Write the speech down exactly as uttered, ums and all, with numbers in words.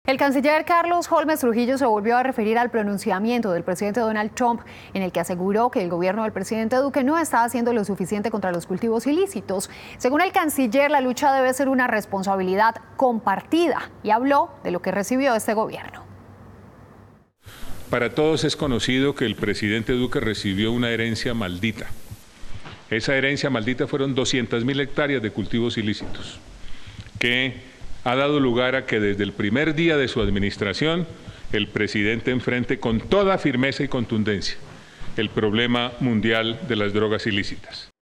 El canciller Carlos Holmes Trujillo se volvió a referir al pronunciamiento del presidente Donald Trump en el que aseguró que el gobierno del presidente Duque no está haciendo lo suficiente contra los cultivos ilícitos. Según el canciller, la lucha debe ser una responsabilidad compartida y habló de lo que recibió este gobierno. Para todos es conocido que el presidente Duque recibió una herencia maldita. Esa herencia maldita fueron doscientas mil hectáreas de cultivos ilícitos, que ha dado lugar a que desde el primer día de su administración el presidente enfrente con toda firmeza y contundencia el problema mundial de las drogas ilícitas.